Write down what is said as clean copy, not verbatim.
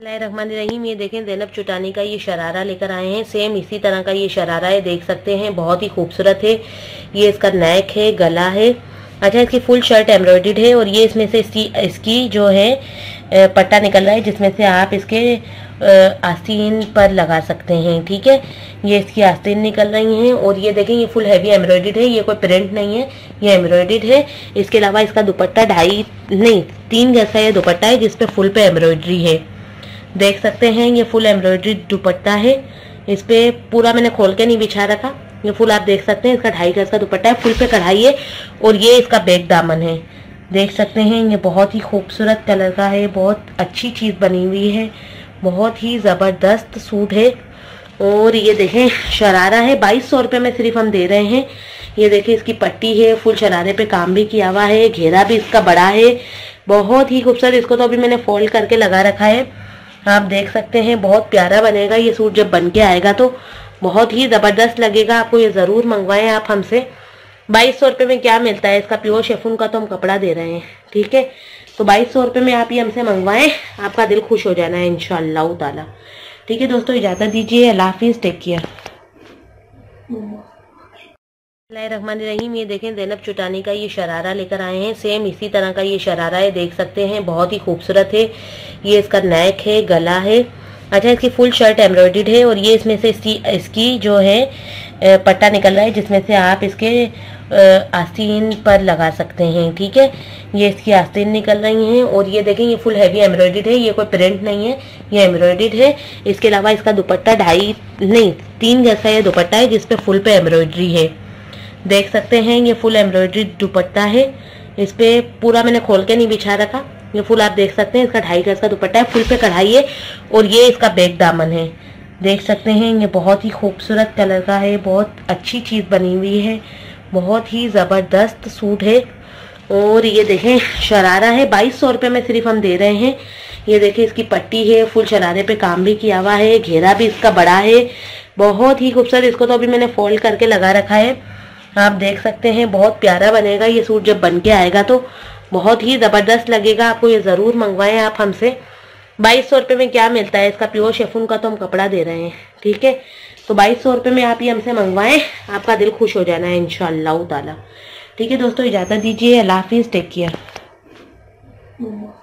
बिस्मिल्लाहिर्रहमानिर्रहीम। ये देखें ज़ैनब चुटानी का ये शरारा लेकर आए हैं। सेम इसी तरह का ये शरारा है, देख सकते हैं, बहुत ही खूबसूरत है। ये इसका नेक है, गला है। अच्छा, इसकी फुल शर्ट एम्ब्रॉयडर्ड है और ये इसमें से इसकी जो है पट्टा निकल रहा है, जिसमें से आप इसके आस्तीन पर लगा सकते हैं। ठीक है, ये इसकी आस्तीन निकल रही हैं और ये देखें ये फुल हैवी एम्ब्रॉयडर्ड है। ये कोई प्रिंट नहीं है, ये एम्ब्रॉयडर्ड है। इसके अलावा इसका दुपट्टा 3 गज का ये दुपट्टा है, जिसपे फुल पे एम्ब्रॉयडरी है। देख सकते हैं, ये फुल एम्ब्रॉयडरी दुपट्टा है। इस पे पूरा मैंने खोल के नहीं बिछा रखा, ये फुल आप देख सकते हैं। इसका 2.5 गज का दुपट्टा है, फुल पे कढ़ाई है और ये इसका बैक दामन है। देख सकते हैं, ये बहुत ही खूबसूरत कलर का है, बहुत अच्छी चीज़ बनी हुई है, बहुत ही ज़बरदस्त सूट है। और ये देखें शरारा है, 2200 रुपये में सिर्फ हम दे रहे हैं। ये देखें इसकी पट्टी है, फुल शरारे पे काम भी किया हुआ है, घेरा भी इसका बड़ा है, बहुत ही खूबसूरत। इसको तो अभी मैंने फोल्ड करके लगा रखा है, आप देख सकते हैं, बहुत प्यारा बनेगा ये सूट। जब बन के आएगा तो बहुत ही ज़बरदस्त लगेगा आपको। ये ज़रूर मंगवाएं आप हमसे। 2200 रुपये में क्या मिलता है, इसका प्योर शिफॉन का तो हम कपड़ा दे रहे हैं। ठीक है, तो 2200 रुपये में आप ये हमसे मंगवाएं, आपका दिल खुश हो जाना है इंशाअल्लाह ताला। ठीक है दोस्तों, इजाज़त दीजिए, अल्लाह हाफिज़, टेक केयर। बिस्मिल्लाहिर्रहमानिर्रहीम। ये देखें ज़ैनब चुटानी का ये शरारा लेकर आए हैं। सेम इसी तरह का ये शरारा है, देख सकते हैं, बहुत ही खूबसूरत है। ये इसका नेक है, गला है। अच्छा, इसकी फुल शर्ट एम्ब्रॉयडर्ड है और ये इसमें से इसकी जो है पट्टा निकल रहा है, जिसमें से आप इसके आस्तीन पर लगा सकते हैं। ठीक है, ये इसकी आस्तीन निकल रही हैं और ये देखें ये फुल हैवी एम्ब्रॉयडर्ड है। ये कोई प्रिंट नहीं है, ये एम्ब्रॉयडर्ड है। इसके अलावा इसका दुपट्टा 3 गज का ये दुपट्टा है, जिसपे फुल पे एम्ब्रॉयडरी है। देख सकते हैं, ये फुल एम्ब्रॉयडरी दुपट्टा है। इस पे पूरा मैंने खोल के नहीं बिछा रखा, ये फुल आप देख सकते हैं। इसका 2.5 गज का दुपट्टा है, फुल पे कढ़ाई है और ये इसका बैक दामन है। देख सकते हैं, ये बहुत ही खूबसूरत कलर का है, बहुत अच्छी चीज़ बनी हुई है, बहुत ही ज़बरदस्त सूट है। और ये देखें शरारा है, 2200 रुपये में सिर्फ हम दे रहे हैं। ये देखें इसकी पट्टी है, फुल शरारे पे काम भी किया हुआ है, घेरा भी इसका बड़ा है, बहुत ही खूबसूरत। इसको तो अभी मैंने फोल्ड करके लगा रखा है, आप देख सकते हैं, बहुत प्यारा बनेगा ये सूट। जब बन के आएगा तो बहुत ही ज़बरदस्त लगेगा आपको। ये ज़रूर मंगवाएं आप हमसे। 2200 रुपये में क्या मिलता है, इसका प्योर शिफॉन का तो हम कपड़ा दे रहे हैं। ठीक है, तो 2200 रुपये में आप ये हमसे मंगवाएं, आपका दिल खुश हो जाना है इंशाअल्लाह ताला। ठीक है दोस्तों, इजाज़त दीजिए, अल्लाह हाफिज़, टेक केयर।